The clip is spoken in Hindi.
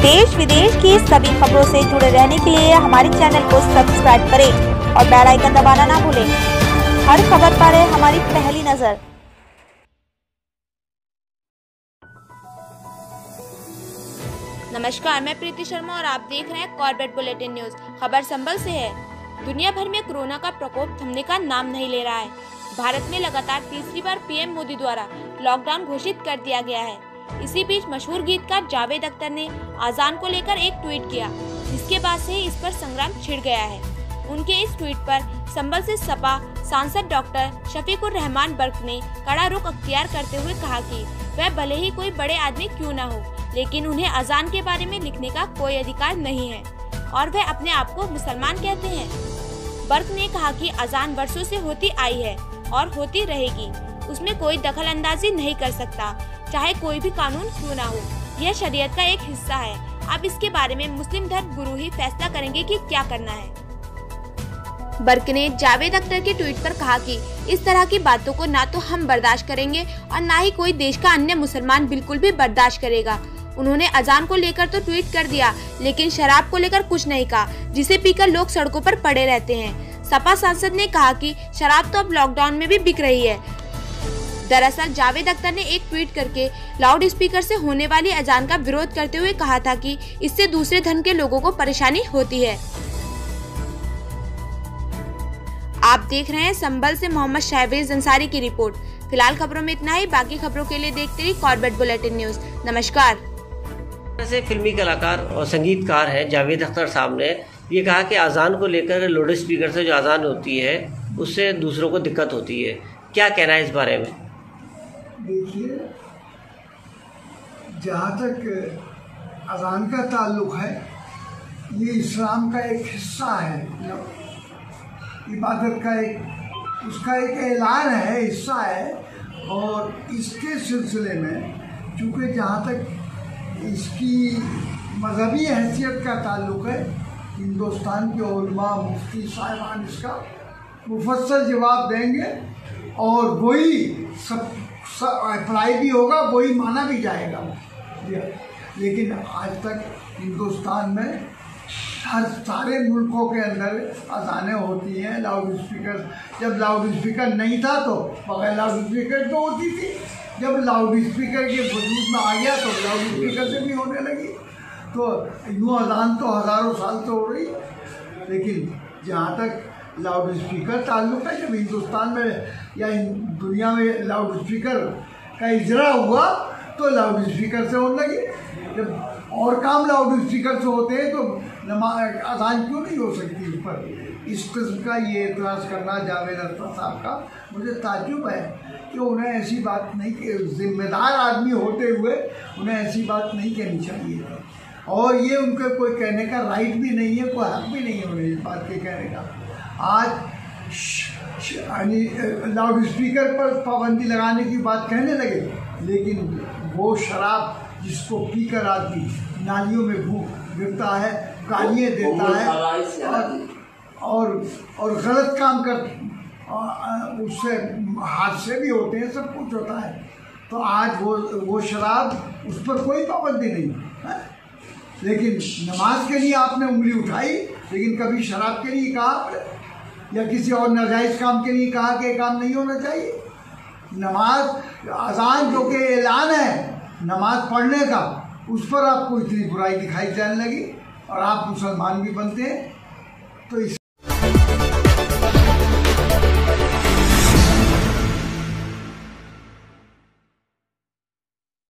देश विदेश की सभी खबरों से जुड़े रहने के लिए हमारे चैनल को सब्सक्राइब करें और बेल आइकन दबाना ना भूलें। हर खबर पर है हमारी पहली नजर। नमस्कार, मैं प्रीति शर्मा और आप देख रहे हैं कॉर्बेट बुलेटिन न्यूज। खबर संभल से है। दुनिया भर में कोरोना का प्रकोप थमने का नाम नहीं ले रहा है। भारत में लगातार तीसरी बार पीएम मोदी द्वारा लॉकडाउन घोषित कर दिया गया है। इसी बीच मशहूर गीतकार जावेद अख्तर ने अजान को लेकर एक ट्वीट किया, जिसके बाद से इस पर संग्राम छिड़ गया है। उनके इस ट्वीट पर संभल से सपा सांसद डॉक्टर शफीकुर रहमान बर्क ने कड़ा रुख अख्तियार करते हुए कहा कि वह भले ही कोई बड़े आदमी क्यों न हो, लेकिन उन्हें अजान के बारे में लिखने का कोई अधिकार नहीं है और वह अपने आप को मुसलमान कहते हैं। बर्क ने कहा कि अजान वर्षों से होती आई है और होती रहेगी। उसमें कोई दखल अंदाजी नहीं कर सकता, चाहे कोई भी कानून क्यों ना हो। यह शरीयत का एक हिस्सा है। अब इसके बारे में मुस्लिम धर्म गुरु ही फैसला करेंगे कि क्या करना है। बर्क ने जावेद अख्तर के ट्वीट पर कहा कि इस तरह की बातों को ना तो हम बर्दाश्त करेंगे और ना ही कोई देश का अन्य मुसलमान बिल्कुल भी बर्दाश्त करेगा। उन्होंने अजान को लेकर तो ट्वीट कर दिया, लेकिन शराब को लेकर कुछ नहीं कहा, जिसे पीकर लोग सड़कों पर पड़े रहते हैं। सपा सांसद ने कहा कि शराब तो अब लॉकडाउन में भी बिक रही है। दरअसल जावेद अख्तर ने एक ट्वीट करके लाउड स्पीकर से होने वाली अजान का विरोध करते हुए कहा था कि इससे दूसरे धर्म के लोगों को परेशानी होती है। आप देख रहे हैं संभल से मोहम्मद शहवेज अंसारी की रिपोर्ट। फिलहाल खबरों में इतना ही। बाकी खबरों के लिए देखते रहिए कॉर्बेट बुलेटिन न्यूज। नमस्कार। से फिल्मी कलाकार और संगीतकार हैं जावेद अख्तर साहब ने ये कहा कि अजान को लेकर लाउड स्पीकर से जो अजान होती है उससे दूसरों को दिक्कत होती है। क्या कहना है इस बारे में? देखिए, जहाँ तक अजान का ताल्लुक़ है, ये इस्लाम का एक हिस्सा है, इबादत का उसका एक ऐलान है, हिस्सा है। और इसके सिलसिले में चूँकि जहाँ तक इसकी मजहबी हैसियत का ताल्लुक़ है, हिंदुस्तान के उलमा मुफ्ती साहिबान इसका मुफस्सल जवाब देंगे और वही सब अप्लाई भी होगा, वही माना भी जाएगा। लेकिन आज तक हिंदुस्तान में हर सारे मुल्कों के अंदर अजानें होती हैं लाउड स्पीकर। जब लाउड स्पीकर नहीं था तो बगैर लाउड स्पीकर तो होती थी। जब लाउड स्पीकर के वजूद में आ गया तो लाउड स्पीकर से भी होने लगी। तो यूँ अजान तो हज़ारों साल तो हो रही। लेकिन जहाँ तक लाउड स्पीकर ताल्लुक़ है, जब हिंदुस्तान में या दुनिया में लाउड स्पीकर का इजरा हुआ तो लाउड स्पीकर से होने लगी। जब और काम लाउड स्पीकर से होते हैं तो नमाज अजान क्यों नहीं हो सकती उस पर? इस किस्म का ये एतराज़ करना जावेद अख्तर साहब का मुझे ताज्जुब है कि उन्हें ऐसी बात नहीं, जिम्मेदार आदमी होते हुए उन्हें ऐसी बात नहीं कहनी चाहिए। और ये उनका कोई कहने का राइट भी नहीं है, कोई हक भी नहीं है उन्हें इस बात के कहने का। आज लाउड स्पीकर पर पाबंदी लगाने की बात कहने लगे, लेकिन वो शराब जिसको पीकर आदमी नालियों में भूख गिरता है, गालियाँ देता है और गलत काम कर, उससे हादसे भी होते हैं, सब कुछ होता है। तो आज वो शराब, उस पर कोई पाबंदी नहीं है। लेकिन नमाज के लिए आपने उंगली उठाई, लेकिन कभी शराब के लिए कहा आपने या किसी और नाजायज़ काम के लिए कहा कि ये काम नहीं होना चाहिए? नमाज, अजान जो कि ऐलान है नमाज पढ़ने का, उस पर आपको इतनी बुराई दिखाई जाने लगी और आप मुसलमान भी बनते हैं। तो इस